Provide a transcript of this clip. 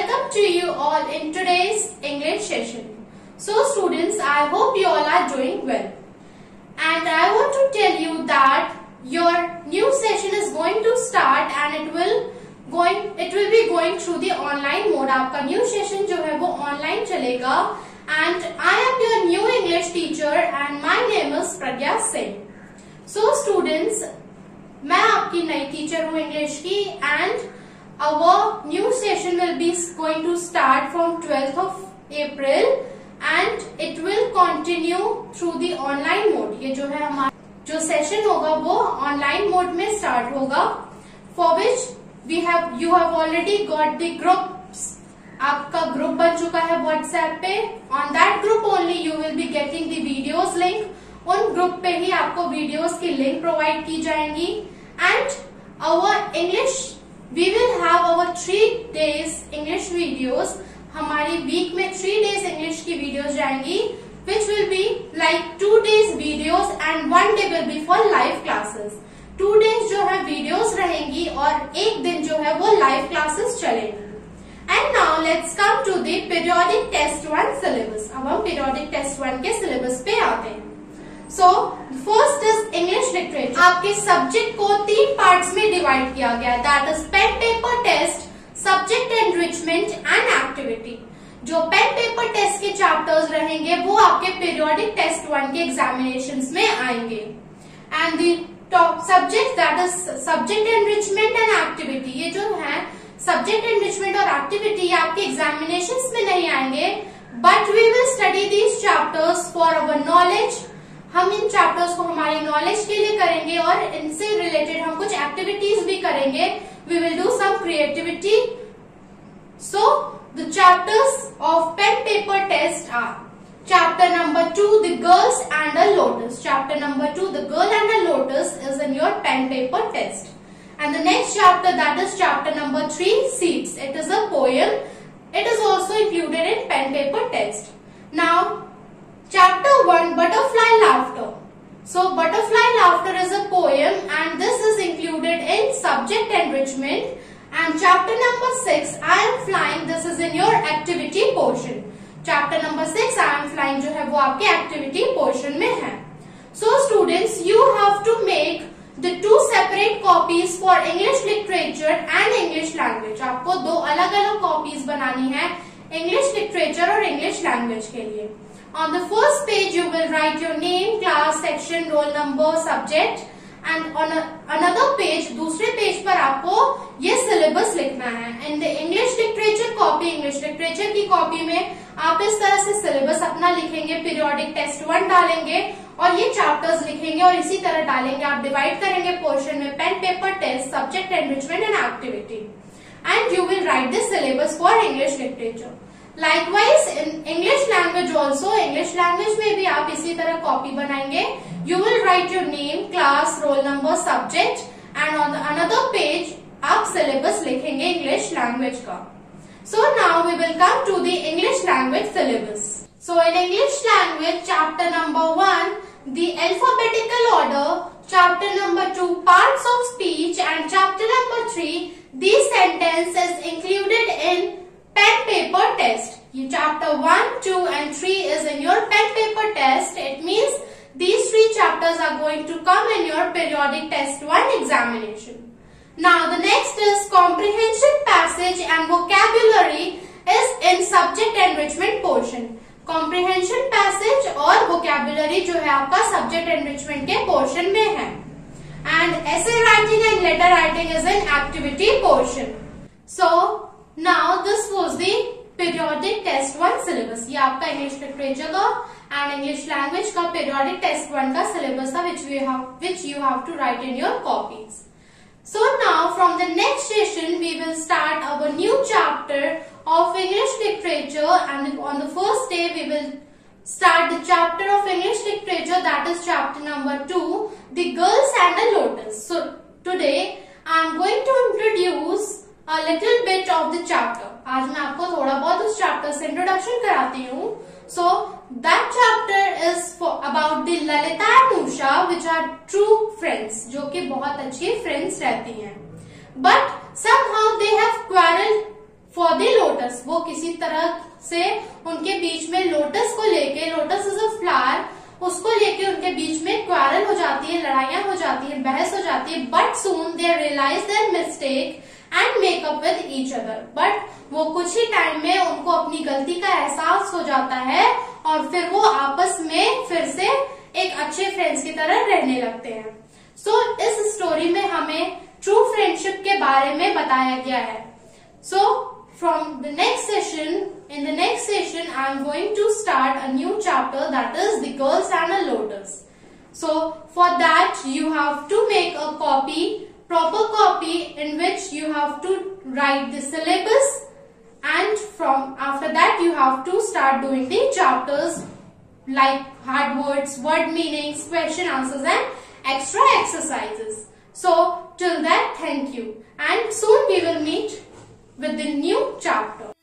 welcome to you all in today's English session. So students, I hope you all are doing well. And I want to tell you that your new session is going to start and it will be going through the online mode. आपका new session जो है वो online चलेगा. And I am your new English teacher and my name is Pragya Singh. So students, मैं आपकी नई teacher हूँ English की and our new session will be going to start from 12th of April and it will continue through the online mode. ये जो है हमारा जो सेशन होगा वो ऑनलाइन मोड में स्टार्ट होगा. For which you have already got the groups. आपका ग्रुप बन चुका है व्हाट्सएप पे. On that group only you will be getting the videos link. उन ग्रुप पे ही आपको वीडियोस की लिंक प्रोवाइड की जाएंगी. And our English we will have our 3 days English videos. हमारी वीक में 3 days इंग्लिश की वीडियोस जाएंगी, which will be like 2 days videos and 1 day will be for live classes. 2 days जो है videos रहेंगी और एक दिन जो है वो लाइव क्लासेस चलेंगी. And now let's come to the periodic test 1 syllabus. अब हम periodic test 1 के syllabus पे आते हैं. So first is English literature. आपके सब्जेक्ट को 3 पार्ट्स में डिवाइड किया गया है. That is pen paper test, subject enrichment and activity. जो पेन पेपर टेस्ट के चैप्टर्स रहेंगे वो आपके पीरियोडिक टेस्ट 1 के एग्जामिनेशंस में आएंगे. And the top subject that is subject enrichment and activity. ये जो है सब्जेक्ट एनरिचमेंट और एक्टिविटी आपके एग्जामिनेशंस में नहीं आएंगे, but we will study these chapters for our knowledge. हम इन चैप्टर्स को हमारी नॉलेज के लिए करेंगे और इनसे रिलेटेड हम कुछ एक्टिविटीज भी करेंगे. We will do some creativity. So the chapters of pen paper test are chapter number 2, the girls and a lotus. Chapter number 2, the girl and a lotus is in your pen paper test. And the next chapter, that is chapter number 3, seeds. It is a poem. It is also included in pen paper test. Now chapter 1, butterfly laughter. So butterfly laughter is a poem and this is included in subject enrichment. And chapter number 6, I am flying, this is in your activity portion. Chapter number 6, I am flying जो है वो आपके activity portion में है. So students, you have to make the 2 separate copies for English literature and English language. आपको 2 अलग अलग copies बनानी है English literature और English language के लिए. On the first page, you will write your name, class, section, roll number, subject. And on another page, दूसरे page पर आपको ये सिलेबस लिखना है. In the English literature copy, English literature की कॉपी में आप इस तरह से सिलेबस अपना लिखेंगे. पीरियोडिक टेस्ट 1 डालेंगे और ये चैप्टर्स लिखेंगे और इसी तरह डालेंगे. आप डिवाइड करेंगे पोर्शन में pen paper test, subject enrichment and activity. And you will write this syllabus for English literature. Likewise in English language also, English language में भी आप इसी तरह कॉपी बनाएंगे. You will write your name, class, roll number, subject and on another page आप syllabus लिखेंगे English language का. So now we will come to the English language syllabus. So in English language chapter number 1, the alphabetical order, chapter number 2, parts of speech and chapter number 3, the sentence is included in pen paper test. Chapter 1, 2 and 3 is in your pen paper test. It means these 3 chapters are going to come in your periodic test 1 examination. Now the next is comprehension, passage and vocabulary is in subject enrichment portion. Comprehension, passage और vocabulary जो है आपका subject enrichment के portion में है. And essay writing and letter writing is in activity portion. So now this was the periodic test 1 syllabus. ये आपका English literature का and English language का periodic test 1 का syllabus था which you have to write in your copies. So now from the next session we will start our new chapter of English literature and on the first day we will start the chapter of English literature, that is chapter number 2, the girls and the lotus. So today I am going to introduce a little bit of the chapter. आज मैं आपको थोड़ा बहुत उस chapter से introduction कराती हूँ. So that chapter is about the Lalita and Usha, which are true friends, जो कि बहुत अच्छी friends रहती हैं. But somehow they have quarreled for the lotus. वो किसी तरह से उनके बीच में लोटस को लेके, लोटस इज अ फ्लावर, उसको लेके उनके बीच में क्वारल हो जाती है, लड़ाइयां हो जाती है, बहस हो जाती है. But soon they realize their mistake and make up with each other. But वो कुछ ही टाइम में उनको अपनी गलती का एहसास हो जाता है और फिर वो आपस में फिर से एक अच्छे फ्रेंड्स की तरह रहने लगते हैं. सो इस स्टोरी में हमें ट्रू फ्रेंडशिप के बारे में बताया गया है. सो from the next session, in the next session, I am going to start a new chapter, that is the girls and a lotus. So for that you have to make a copy, proper copy, in which you have to write the syllabus, and from after that you have to start doing the chapters like hard words, word meanings, question answers and extra exercises. So till that, thank you, and soon we will meet with the new chapter.